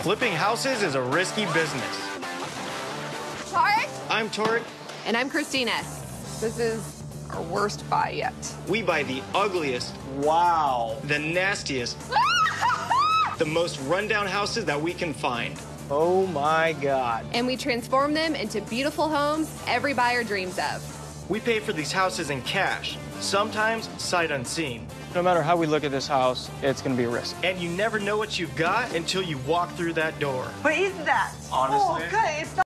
Flipping houses is a risky business. Tarek? I'm Torek. And I'm Christina. This is our worst buy yet. We buy the ugliest, Wow. the nastiest, the most rundown houses that we can find. Oh my God. And we transform them into beautiful homes every buyer dreams of. We pay for these houses in cash, sometimes sight unseen. No matter how we look at this house, it's going to be a risk. And you never know what you've got until you walk through that door. What is that? Honestly? Oh, good. It's